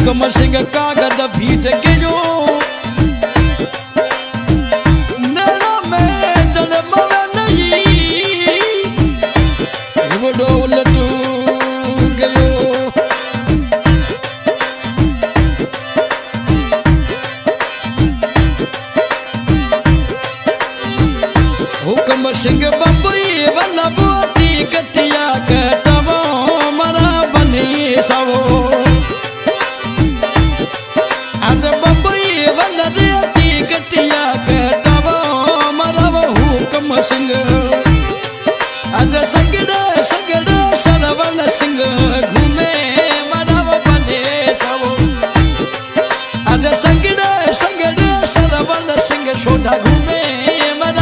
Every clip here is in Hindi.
हुक्म सिंह कागद भीज गयो नैना में जन्म नहीं वो डोल टू गयो हुक्म सिंह बम्बई वाला बोटी कटिया कटवो मरा बनी सवो अरे बम्बई वाला रेती कटिया कटवो मरा हुक्म सिंह अरे संगड़े संगड़े सरवण सिंह घूमे मरा बने सवो अरे संगड़े संगड़े सरवण सिंह छोटा घूमे मरा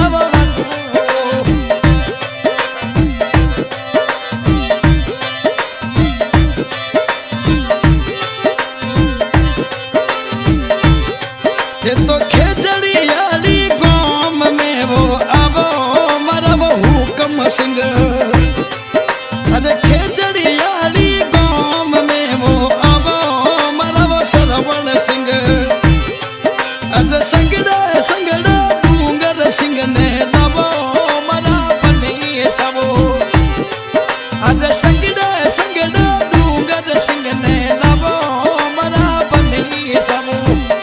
तो खेजड़ियाली गांव में वो आवो मरब हुक्म सिंह अरे खेजड़ियाली गांव में वो आवो मरब सरवण सिंह अरे संगड़े संगड़े डूंगर सिंह ने लबो मरा बनी सबो अरे संगड़े संगड़े डूंगर सिंह ने लबो मरा बनी सबो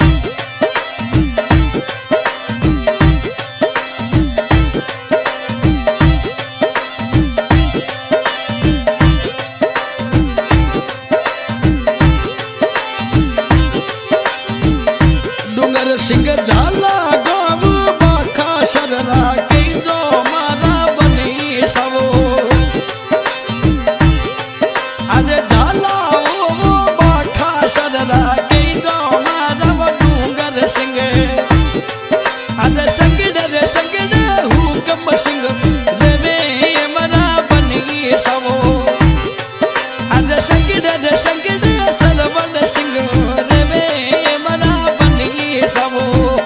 सिंह झाला गाँव बाखा शररा के जो मारा बनी सबो अरे झाला वो बाखा शररा के जो मारा डूंगर सिंह अरे संगड़े हुक्म सिंह रेवे मरा बनी सबो अरे संगड़े सरवण सिंह रेवे मरा बनी सबो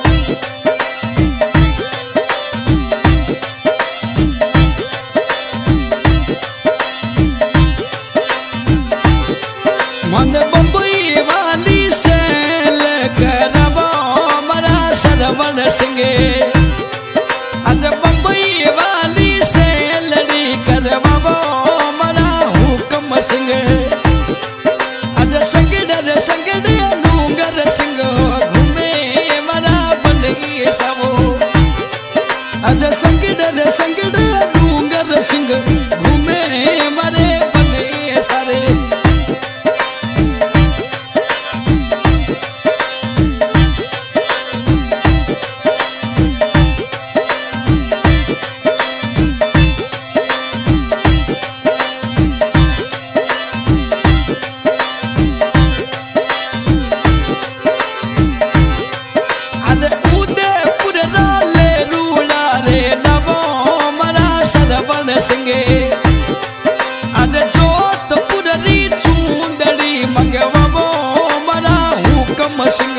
मन बम्बई वाली से करबो मरा सरवण सिंह अरे बम्बई वाली से लड़ी करबो मरा हुक्म सिंह अरे संगड़े डूंगर सिंह घूमे मरा बनी सबो अरे संगड़े डूंगर सिंह घूमे मरे बने सारे सिंह अरे जोधपुर री चूंदड़ी मंगवावो मरा हुक्म सिंह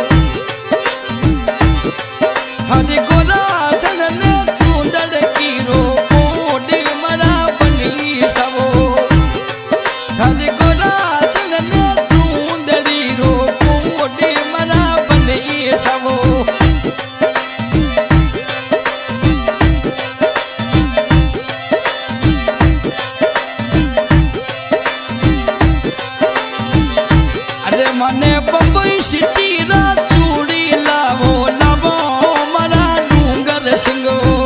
थारी गोरा धन चूंदड़ की रो कोडी मरा बनी सबो थारी गोरा धन चूंदड़ी रो कोडी मरा बनी सबो मने बम्बई सिटी रा चूड़ी लावो लावो मरा डूंगर सिंह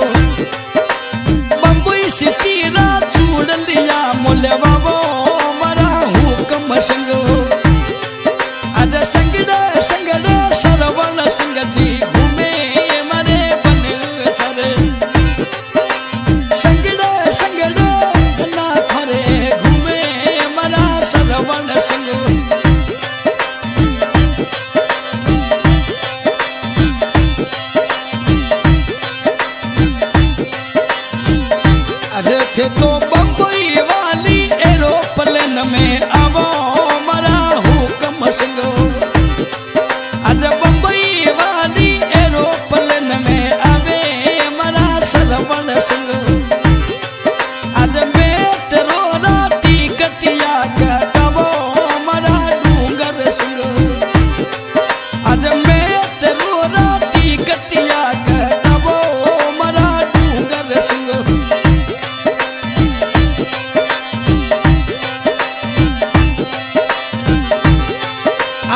बम्बई सिटी रा चूड़ लिया मुलवावो मरा हुक्म सिंह अरे संगड़े सरवण सिंह जी घूमे मरे बने सरे संगड़े ना थरे घूमे मरा सरवण सिंह अरे थे तो बम्बई वाली एरोप्लेन में आवो मरा हुक्म सिंह अरे बम्बई वाली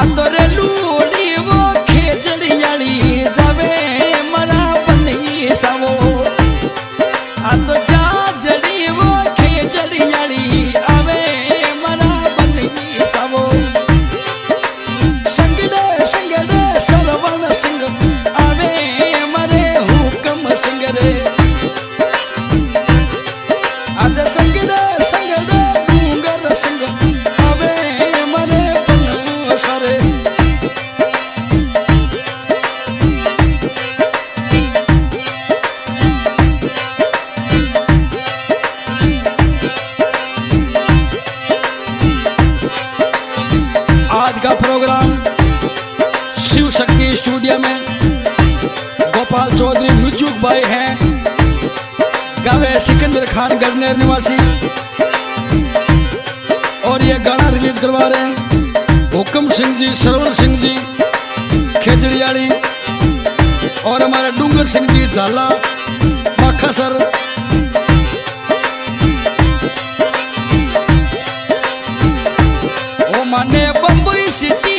आंदोरे लूड़ी वो खेजड़ियाली जावे मरा बनी सावो आंदो जा जड़ी वो खेजड़ियाली आवे मरा बनी सावो संगड़े संगड़े सरवण सिंह आवे मरे हुक्म सिंगरे आदे संगड़े संगड़े डूंगर सिंह आवे मरे बन सारे आज का प्रोग्राम शिव शक्ति स्टूडियो में गोपाल चौधरी मिचुक भाई हैं, गावे सिकंदर खान गजनेर निवासी, और ये गाना रिलीज करवा रहे हैं हुक्म सिंह जी, सरवण सिंह जी खेजड़ियाली, और हमारे डूंगर सिंह जी झाला माखासर। ओ माने बम्बई सिटी